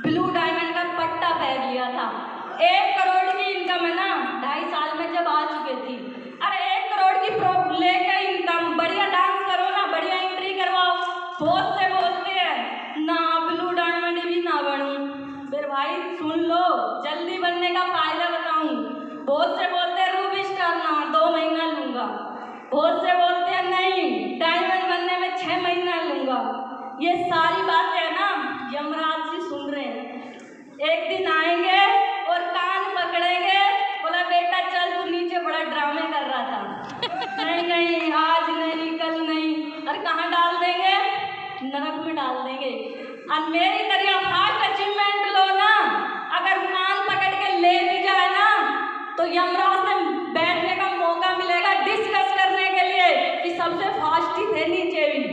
Blue diamond का पट्टा पहन लिया था। 1 करोड़ की इनकम है ना, 2.5 साल में जब आ चुके थी। अरे 1 करोड़ की लेके इनकम, बढ़िया डांस करो ना, बढ़िया एंट्री करवाओ। बहुत से बोलते हैं ना ब्लू डायमंड भी ना बनूं। फिर भाई सुन लो, जल्दी बनने का फायदा बताऊं। बहुत से बोलते हैं रूबी स्टार ना 2 महीना लूंगा, बहुत से बोलते हैं नहीं डायमंड बनने में 6 महीना लूंगा। ये सारी बातें है ना यमराज जी सुन रहे हैं। एक दिन आएंगे और कान पकड़ेंगे, बोला बेटा चल तू नीचे बड़ा ड्रामे कर रहा था। नहीं आज नहीं कल नहीं, और कहाँ डाल देंगे? नरक में डाल देंगे। और मेरी तरह फास्ट अचीवमेंट लो ना, अगर कान पकड़ के ले भी जाए ना तो यमराज से बैठने का मौका मिलेगा डिस्कस करने के लिए कि सबसे फास्ट ही थे नीचे भी,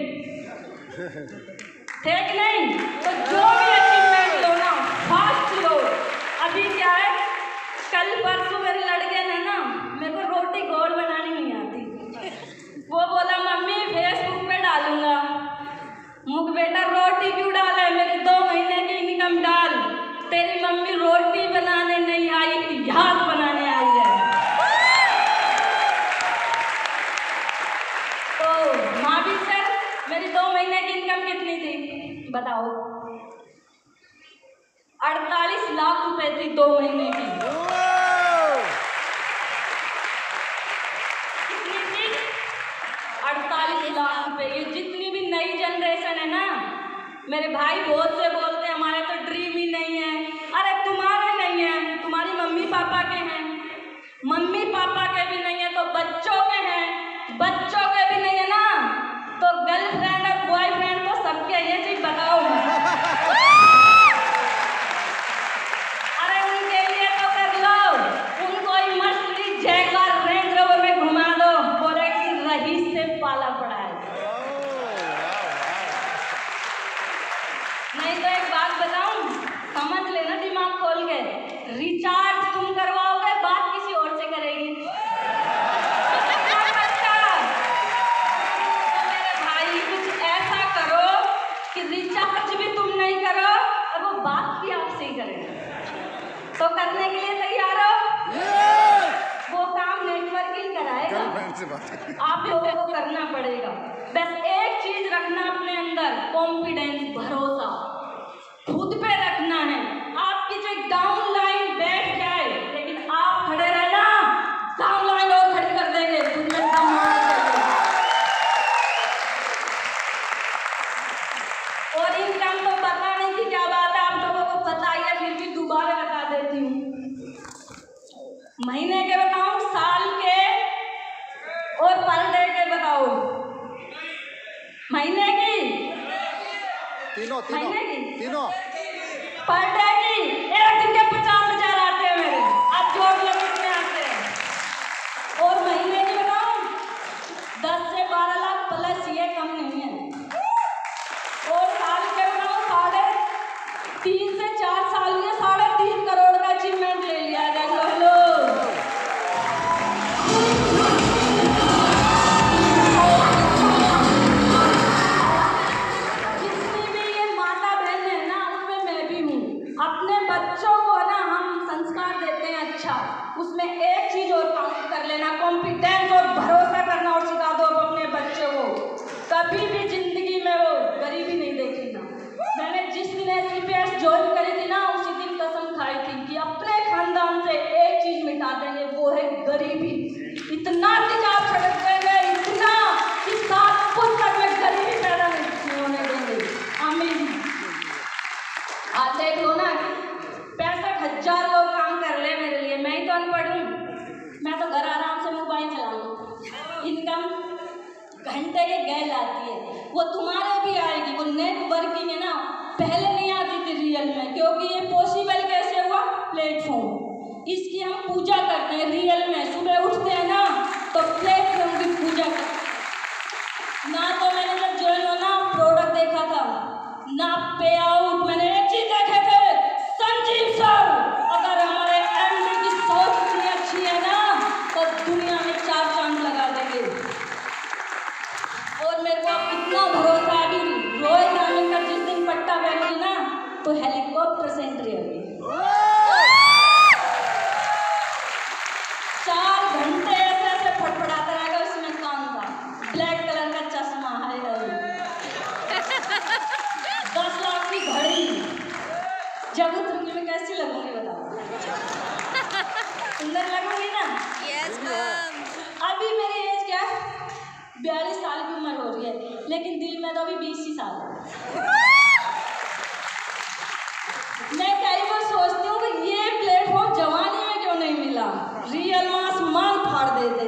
थे कि नहीं? तो जो भी अचीवमेंट लो ना फास्ट लो। अभी क्या है, कल परसों मेरे लड़के ने ना मेरे को रोटी गोल बनानी नहीं आती, वो बोला मम्मी फेसबुक पे डालूंगा। मुझ बेटा रोटी क्यों डाले, मेरी 2 महीने की इनकम डाल। तेरी मम्मी रोटी बनाने नहीं आई, इतिहास बनाने आई है। तो माँ भी सर मेरी 2 महीने की इनकम कितनी थी बताओ? 48 लाख रुपए थी 2 महीने की। कितनी थी? 48 लाख रुपए। ये जितनी भी नई जनरेशन है ना, मेरे भाई बहुत से बोलते हैं हमारे तो ड्रीम ही नहीं है। अरे तुम्हारे नहीं है, तुम्हारी मम्मी पापा के हैं, मम्मी पापा के भी नहीं है तो बच्चों के हैं, बच्चों के भी नहीं है ना तो गर्लफ्रेंड और बॉयफ्रेंड तो सबके। ये चीज बताओ अरे उनके लिए तो कर लो, उनको ही मर्सिडीज जैगवार रेंज रोवर में घुमा दो, बोले कि रईस से पाला पड़ा है। नहीं तो एक बात बताऊं, समझ लेना दिमाग खोल के, रिचार्ज तुम करवाओगे बात किसी और से करेगी। तो मेरे भाई कुछ ऐसा करो कि रिचार्ज भी तुम नहीं करो और वो बात भी आपसे ही करे। तो करने के लिए तैयार हो? वो काम नेटवर्किंग कराएगा, आप लोगों को करना पड़ेगा। बस एक चीज रखना अपने अंदर, कॉन्फिडेंस, भरोसा खुद पे रखना है। आपकी जो डाउन लाइन बैठ जाए लेकिन आप खड़े रहना, डाउन लाइन और खड़ी कर देंगे, खुद में दम मार देंगे। और इनकम तो पता नहीं कि क्या बात है, आप लोगों को पता ही है, फिर भी दोबारा बता देती हूँ। महीने के बताऊं, साल के और पर डे के बताओ? महीने की तीनों पर डे की एक दिन के 50,000 आते हैं मेरे, आप जोड़ लो कितने आते हैं। और महीने की बताऊं, 10 से 12 लाख प्लस, ये कम नहीं है। और साल के बताऊं, 3 से 4 साल में 3.5 करोड़ का अचीवमेंट ले लिया है। लो जितनी भी ये माता बहन है ना, उसमें मैं भी हूँ। अपने बच्चों को ना हम संस्कार देते हैं अच्छा, उसमें एक चीज और काउंट कर लेना, कॉन्फिडेंस और भरोसा करना और सिखा दो अपने बच्चों को। कभी भी जिंदगी में वो गरीबी नहीं देखी ना। मैंने जिस दिन SCPS ज्वाइन करी थी ना, उसी दिन कसम खाई थी कि अपने खानदान से एक चीज मिटा देंगे, वो है गरीबी। इतना किताब सड़क देंगे, इतना कि 7 पुस्तक में गरीबी पैदा नहीं होने देंगे। आमीन। आज देख लो ना, 65,000 लोग काम कर ले मेरे लिए, मैं ही तो अनपढ़ हूँ। मैं तो घर आराम से मोबाइल चलाऊँ, इनकम घंटे के गैल आती है, वो तुम्हारे भी आएगी। वो नेटवर्किंग है ना, पहले नहीं आती थी रियल में, क्योंकि ये पॉसिबल कैसे हुआ? प्लेटफॉर्म, इसकी हम पूजा करते हैं रियल में। सुबह उठते हैं ना तो प्लेटफॉर्म की पूजा करते ना। तो मैंने जब ज्वाइन हो ना, प्रोडक्ट देखा था ना, पे आउट मैंने एक चीज देखे थे, संजीव सर, अगर हमारे MD की सोच इतनी अच्छी है ना तो दुनिया में 4 चांद लगा देंगे। और मेरे को अब इतना भरोसा, अभी रोहित रामन का जिस दिन पट्टा पहनेगी ना तो हेलीकॉप्टर डॉक्टर से एंट्री अभी 4 घंटे ऐसे ऐसे फटफटाता रहेगा, उसमें कान का ब्लैक कलर का चश्मा है, 10 लाख की घड़ी। जब उतरूंगी मैं कैसी लगूंगी बताओ? सुंदर लगूंगी ना? Yes ma'am. अभी मेरी एज क्या है? 42 साल की उम्र हो रही है, लेकिन दिल में तो अभी 20 ही साल है। मैं कई बार सोचती हूँ कि ये प्लेटफॉर्म जवानी में क्यों नहीं मिला, रियल मास मांग फाड़ देते।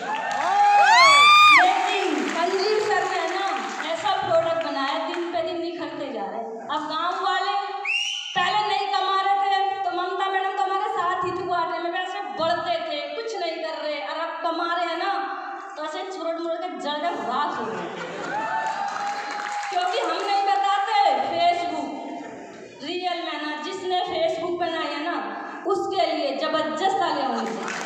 लेकिन संजीव सर ने ना ऐसा प्रोडक्ट बनाया, दिन पे दिन निखरते जा रहे हैं। अब गांव वाले पहले नहीं कमा रहे थे तो ममता मैडम तो हमारे साथ ही थी, आटे में वैसे बढ़ते थे, कुछ नहीं कर रहे, और अब कमा रहे हैं ना तो ऐसे छुरट मुड़ के जगह रात हो गए, क्योंकि हम नहीं बताते। फेसबुक रियल में ना, जिसने फेसबुक बनाई है ना उसके लिए जबरदस्त तालियां होनी चाहिए।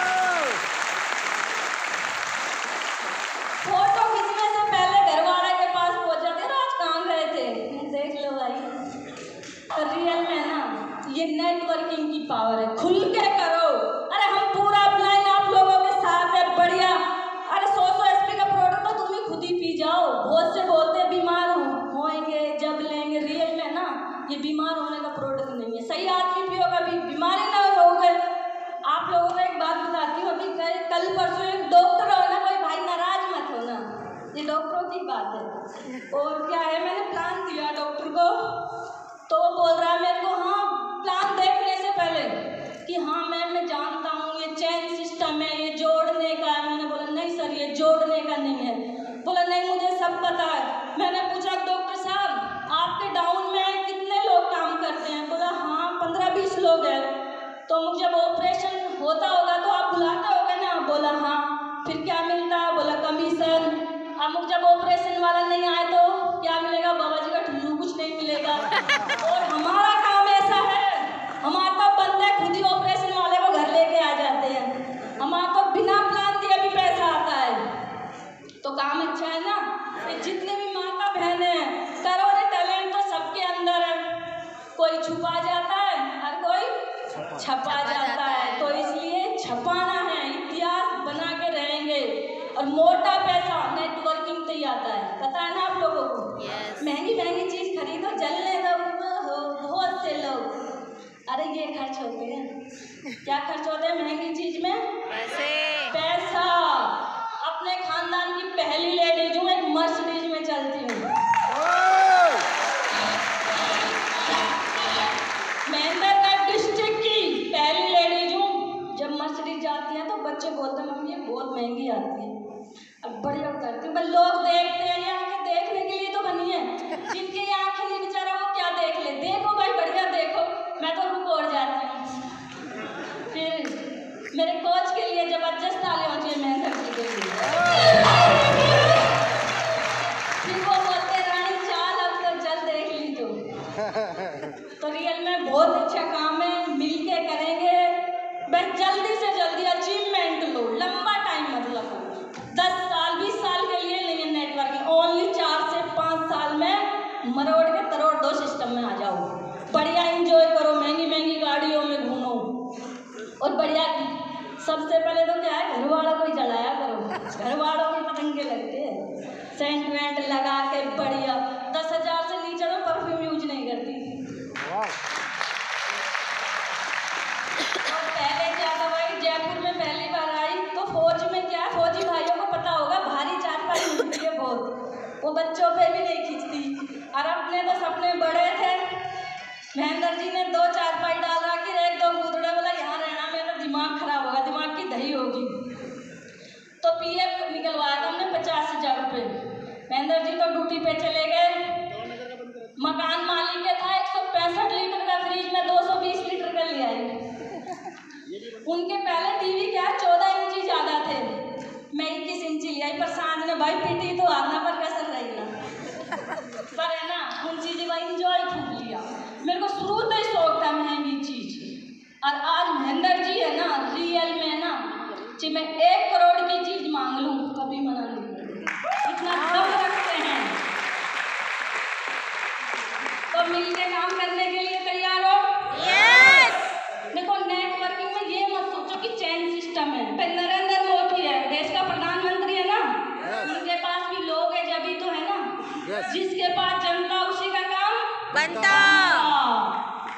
फोटो खींचने से पहले घरवाले के पास पहुंच जाते हैं, आज कहाँ गए थे, देख लो भाई। तो रियल में ना ये नेटवर्किंग की पावर है, खुल के करो। अरे हम पूरा प्लान आप लोगों के साथ है, बढ़िया। अरे 100 एसपी का प्रोडक्ट तो तुम ही खुद ही पी जाओ। बहुत से बोलते बीमार होएंगे जब लेंगे, रियल में ना ये बीमार होने का प्रोडक्ट नहीं है। सही आदमी पियोगा भी बीमारी ना होगे। आप लोगों को एक बात बताती हूँ, अभी कल परसों एक डॉक्टर हो ना, कोई भाई नाराज मत हो ना, ये डॉक्टरों की बात है। और क्या है, मैंने प्लान दिया डॉक्टर को तो वो बोल रहा है मेरे को, हाँ प्लान देखने से पहले कि हाँ मैम मैं जानता हूँ ये चेन सिस्टम है, ये जोड़ने का है। मैंने बोला नहीं सर ये जोड़ने का नहीं है। बोला नहीं मुझे सब पता है। मैंने पूछा डॉक्टर साहब आपके डाउन में कितने लोग काम करते हैं? बोला हाँ 15-20 लोग हैं। तो मुझे जब ऑपरेशन होता होगा तो आप बुलाते होगे ना? बोला हाँ। फिर क्या मिलता है? बोला कमीशन। अब मुझे जब ऑपरेशन वाला नहीं आए तो क्या मिलेगा? बाबा जी का ठुल्लू, कुछ नहीं मिलेगा। और हमारा काम ऐसा है, हमारे तो बंदे खुद ही ऑपरेशन वाले को घर लेके आ जाते हैं। हमारा तो बिना प्लान दिए भी पैसा आता है, तो काम अच्छा है ना। जितने भी माता बहन हैं करो रे, टैलेंट तो सबके अंदर है, कोई छुपा जाता है और कोई छपा जाता है। तो इसलिए छपाना है, इतिहास बना के रहेंगे। और मोटा पैसा नेटवर्किंग से ही आता है, पता है ना आप लोगों को। महंगी महंगी चीज खरीदो, जलने दो, बहुत से लोग अरे ये खर्च होते हैं। क्या खर्च होते हैं महंगी चीज में? पैसा। अपने खानदान की पहली लेडीज हूँ, एक मर्सिडीज में चलती हूँ। मेहंदरगढ़ डिस्ट्रिक्ट की पहली लेडीज हूँ। जब मर्सिडीज जाती है तो बच्चे बोलते हैं मम्मी ये बहुत महंगी आती है। अब बढ़िया करती हूँ, लोग देखते हैं, ये आंखें देखने के लिए तो बनी है। जिनकी ये आंखें नहीं बेचारा वो क्या देख ले, देखो भाई बढ़िया देखो। मैं तो रुक और जाती हूँ। फिर मेरे कोच के लिए जबरदस्त तालियां होती है मेहनत के लिए। फिर वो बोलते रानी चाल अब तो चल देख ली तो रियल में बहुत अच्छा काम है, मिलके करेंगे। बस जल्दी से जल्दी अचीवमेंट लो, लंबा टाइम मत लगाओ। 10 साल 20 साल के लिए नहीं है नेटवर्किंग, ओनली 4 से 5 साल में मरोड़ के तरोड़ दो सिस्टम में आ जाओ। बढ़िया एंजॉय करो, महंगी महंगी गाड़ियों में घूमो, और बढ़िया सबसे पहले तो क्या है घर वालों को ही जलाया करो। घर वालों के पतंगे लगते हैं, सेंट वेंट लगा के बढ़िया। 10,000 से नीचे तो परफ्यूम यूज नहीं करती। और पहले क्या था भाई, जयपुर में पहली बार आई तो फौज में क्या, फौजी भाइयों को पता होगा भारी चारपाई मिलती है बहुत, वो बच्चों पे भी नहीं खींचती। और अपने तो सपने बड़े थे। महेंद्र जी ने 2 चारपाई डाल रखी, 1-2 कूदड़े, बोला यहाँ रहना, मेरा दिमाग खराब होगा, दिमाग की दही होगी। तो पीएफ निकलवाया था हमने 50,000 रुपये। महेंद्र जी तो ड्यूटी पे चले गए। मकान मालिक के था 165 लीटर का फ्रिज में 220 लीटर का ले आई। उनके पहले टीवी क्या 14 इंची ज़्यादा थे, मैं 21 इंची ले आई। पर सांझ ने भाई पीटी तो आना पर कसर रही ना, पर है ना उन चीज़ें भाई इंजॉय खूब लिया। मेरे को शुरू से ही शौक था महंगी चीज, और आज महेंद्र जी है ना रियल में ना कि मैं 1 करोड़ की चीज मांग लूँ कभी मना नहीं करते, इतना दम रखते हैं। तो मिलके काम करने के लिए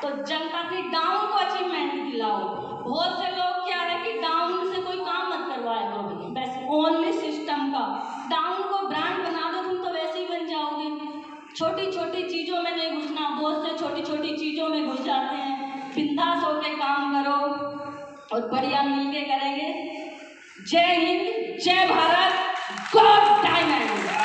तो जनता की डाउन को अचीवमेंट दिलाओ। बहुत से लोग क्या है कि डाउन से कोई काम मत करवाया करो, बस ओनली सिस्टम का। डाउन को ब्रांड बना दो, तुम तो वैसे ही बन जाओगे। छोटी छोटी चीज़ों में नहीं घुसना, बहुत से छोटी छोटी चीज़ों में घुस जाते हैं। बिंदास होके काम करो और बढ़िया मिलके करेंगे। जय हिंद, जय भारत, गॉड डायमंड।